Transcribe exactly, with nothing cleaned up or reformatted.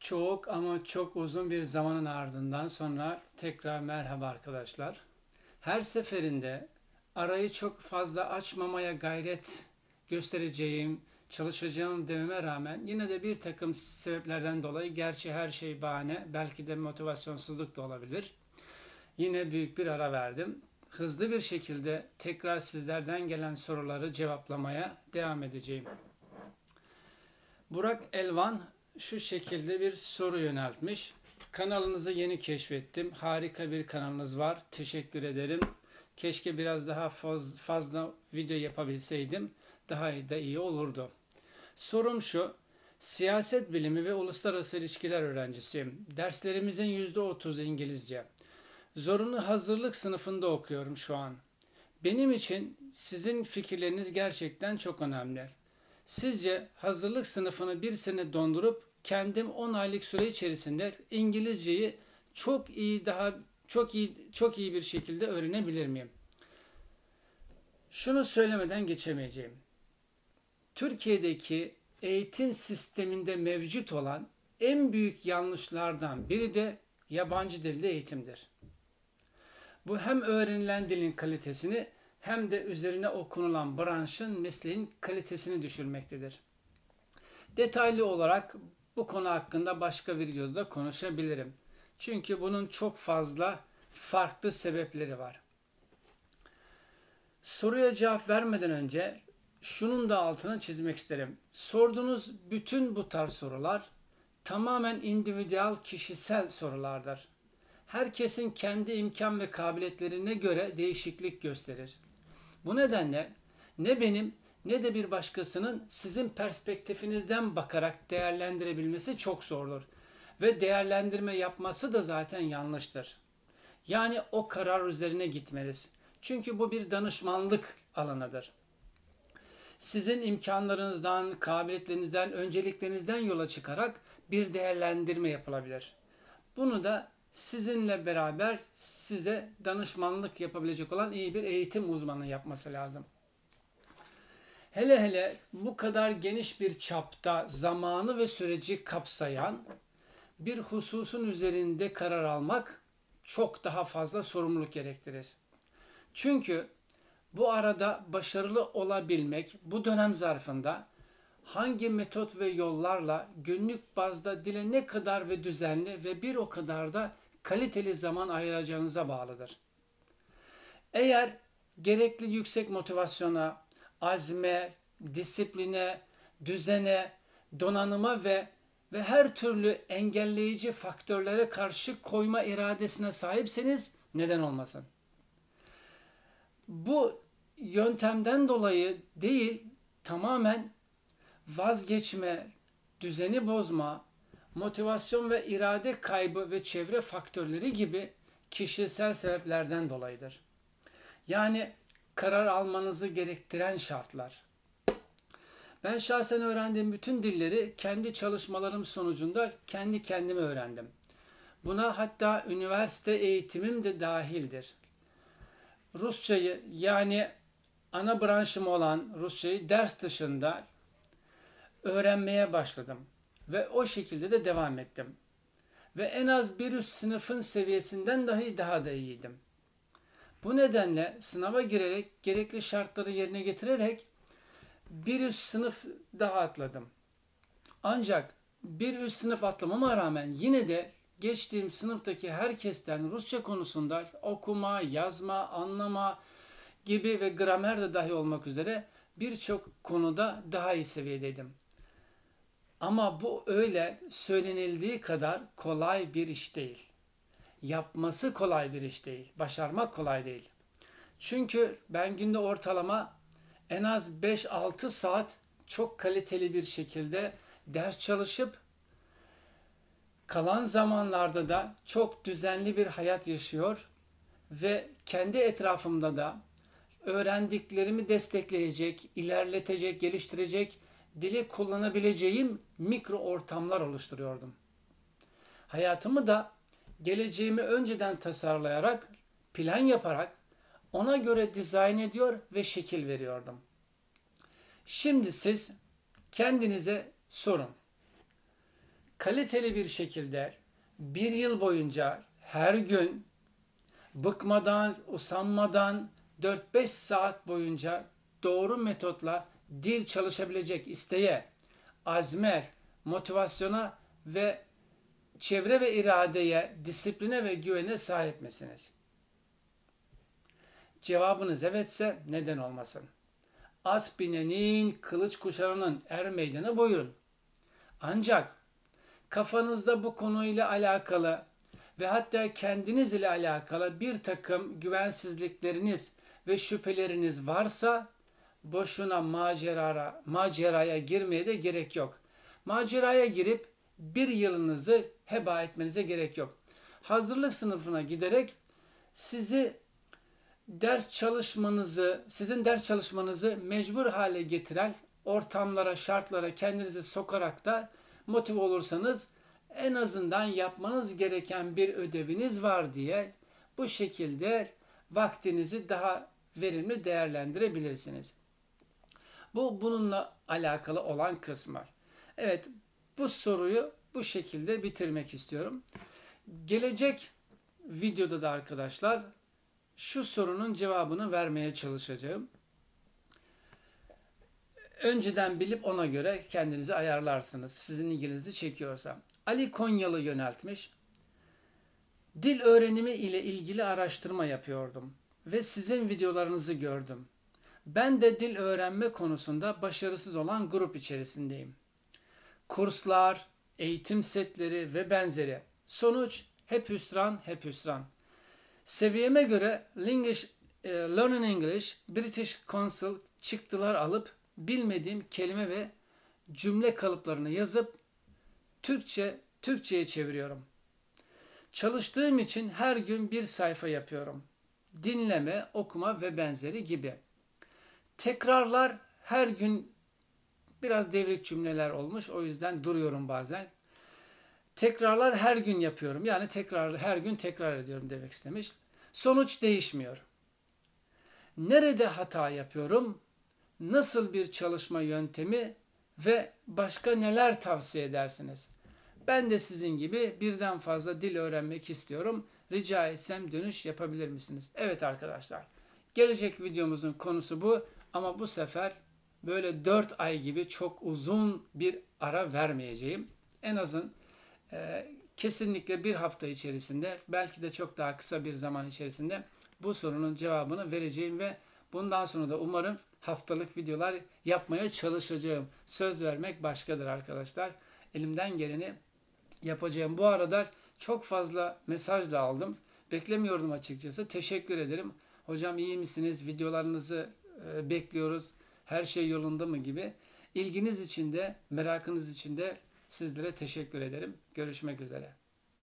Çok ama çok uzun bir zamanın ardından sonra tekrar merhaba arkadaşlar. Her seferinde arayı çok fazla açmamaya gayret göstereceğim, çalışacağım dememe rağmen yine de bir takım sebeplerden dolayı, gerçi her şey bahane, belki de motivasyonsuzluk da olabilir. Yine büyük bir ara verdim. Hızlı bir şekilde tekrar sizlerden gelen soruları cevaplamaya devam edeceğim. Burak Elvan şu şekilde bir soru yöneltmiş. Kanalınızı yeni keşfettim. Harika bir kanalınız var. Teşekkür ederim. Keşke biraz daha fazla video yapabilseydim. Daha da iyi olurdu. Sorum şu. Siyaset bilimi ve uluslararası ilişkiler öğrencisiyim. Derslerimizin yüzde otuz İngilizce. Zorunlu hazırlık sınıfında okuyorum şu an. Benim için sizin fikirleriniz gerçekten çok önemli. Sizce hazırlık sınıfını bir sene dondurup kendim on aylık süre içerisinde İngilizceyi çok iyi daha çok iyi çok iyi bir şekilde öğrenebilir miyim? Şunu söylemeden geçemeyeceğim. Türkiye'deki eğitim sisteminde mevcut olan en büyük yanlışlardan biri de yabancı dilde eğitimdir. Bu hem öğrenilen dilin kalitesini hem de üzerine okunulan branşın, mesleğin kalitesini düşürmektedir. Detaylı olarak bu konu hakkında başka videoda da konuşabilirim. Çünkü bunun çok fazla farklı sebepleri var. Soruya cevap vermeden önce şunun da altını çizmek isterim. Sorduğunuz bütün bu tarz sorular tamamen individual, kişisel sorulardır. Herkesin kendi imkan ve kabiliyetlerine göre değişiklik gösterir. Bu nedenle ne benim ne de bir başkasının sizin perspektifinizden bakarak değerlendirebilmesi çok zordur. Ve değerlendirme yapması da zaten yanlıştır. Yani o karar üzerine gitmeliyiz. Çünkü bu bir danışmanlık alanıdır. Sizin imkanlarınızdan, kabiliyetlerinizden, önceliklerinizden yola çıkarak bir değerlendirme yapılabilir. Bunu da sizinle beraber size danışmanlık yapabilecek olan iyi bir eğitim uzmanı yapması lazım. Hele hele bu kadar geniş bir çapta zamanı ve süreci kapsayan bir hususun üzerinde karar almak çok daha fazla sorumluluk gerektirir. Çünkü bu arada başarılı olabilmek bu dönem zarfında hangi metot ve yollarla günlük bazda dile ne kadar ve düzenli ve bir o kadar da kaliteli zaman ayıracağınıza bağlıdır. Eğer gerekli yüksek motivasyona, azme, disipline, düzene, donanıma ve ve her türlü engelleyici faktörlere karşı koyma iradesine sahipseniz neden olmasın? Bu yöntemden dolayı değil, tamamen vazgeçme, düzeni bozma, motivasyon ve irade kaybı ve çevre faktörleri gibi kişisel sebeplerden dolayıdır. Yani karar almanızı gerektiren şartlar. Ben şahsen öğrendiğim bütün dilleri kendi çalışmalarım sonucunda kendi kendime öğrendim. Buna hatta üniversite eğitimim de dahildir. Rusçayı, yani ana branşım olan Rusçayı ders dışında öğrenmeye başladım ve o şekilde de devam ettim. Ve en az bir üst sınıfın seviyesinden dahi daha da iyiydim. Bu nedenle sınava girerek gerekli şartları yerine getirerek bir üst sınıf daha atladım. Ancak bir üst sınıf atlamama rağmen yine de geçtiğim sınıftaki herkesten Rusça konusunda okuma, yazma, anlama gibi ve gramer de dahi olmak üzere birçok konuda daha iyi seviyedeydim. Ama bu öyle söylenildiği kadar kolay bir iş değil. Yapması kolay bir iş değil. Başarmak kolay değil. Çünkü ben günde ortalama en az beş altı saat çok kaliteli bir şekilde ders çalışıp kalan zamanlarda da çok düzenli bir hayat yaşıyor ve kendi etrafımda da öğrendiklerimi destekleyecek, ilerletecek, geliştirecek, dili kullanabileceğim mikro ortamlar oluşturuyordum. Hayatımı da geleceğimi önceden tasarlayarak, plan yaparak ona göre dizayn ediyor ve şekil veriyordum. Şimdi siz kendinize sorun. kaliteli bir şekilde bir yıl boyunca her gün bıkmadan, usanmadan dört beş saat boyunca doğru metotla dil çalışabilecek isteğe, azme, motivasyona ve çevre ve iradeye, disipline ve güvene sahip misiniz? Cevabınız evetse neden olmasın? At binenin, kılıç kuşananın er meydanı buyurun. Ancak kafanızda bu konuyla alakalı ve hatta kendiniz ile alakalı bir takım güvensizlikleriniz ve şüpheleriniz varsa boşuna maceraya, maceraya girmeye de gerek yok. Maceraya girip bir yılınızı heba etmenize gerek yok. Hazırlık sınıfına giderek sizi ders çalışmanızı, sizin ders çalışmanızı mecbur hale getiren ortamlara, şartlara kendinizi sokarak da motive olursanız en azından yapmanız gereken bir ödeviniz var diye bu şekilde vaktinizi daha verimli değerlendirebilirsiniz. Bu bununla alakalı olan kısmı. Evet, bu soruyu bu şekilde bitirmek istiyorum. Gelecek videoda da arkadaşlar şu sorunun cevabını vermeye çalışacağım. Önceden bilip ona göre kendinizi ayarlarsınız. Sizin ilginizi çekiyorsa. Ali Konyalı yöneltmiş. Dil öğrenimi ile ilgili araştırma yapıyordum ve sizin videolarınızı gördüm. Ben de dil öğrenme konusunda başarısız olan grup içerisindeyim. Kurslar, eğitim setleri ve benzeri. Sonuç hep hüsran, hep hüsran. Seviyeme göre English, Learning English, British Council çıktılar alıp bilmediğim kelime ve cümle kalıplarını yazıp Türkçe Türkçe'ye çeviriyorum. Çalıştığım için her gün bir sayfa yapıyorum. Dinleme, okuma ve benzeri gibi. Tekrarlar her gün biraz devrik cümleler olmuş. O yüzden duruyorum bazen. Tekrarlar her gün yapıyorum. Yani tekrar her gün tekrar ediyorum demek istemiş. Sonuç değişmiyor. Nerede hata yapıyorum? Nasıl bir çalışma yöntemi ve başka neler tavsiye edersiniz? Ben de sizin gibi birden fazla dil öğrenmek istiyorum. Rica etsem dönüş yapabilir misiniz? Evet arkadaşlar. Gelecek videomuzun konusu bu. Ama bu sefer böyle dört ay gibi çok uzun bir ara vermeyeceğim. En azın e, kesinlikle bir hafta içerisinde, belki de çok daha kısa bir zaman içerisinde bu sorunun cevabını vereceğim ve bundan sonra da umarım haftalık videolar yapmaya çalışacağım. Söz vermek başkadır arkadaşlar. Elimden geleni yapacağım. Bu arada çok fazla mesaj da aldım. Beklemiyordum açıkçası. Teşekkür ederim. Hocam iyi misiniz? Videolarınızı e, bekliyoruz. Her şey yolunda mı gibi. İlginiz için de, merakınız için de sizlere teşekkür ederim. Görüşmek üzere.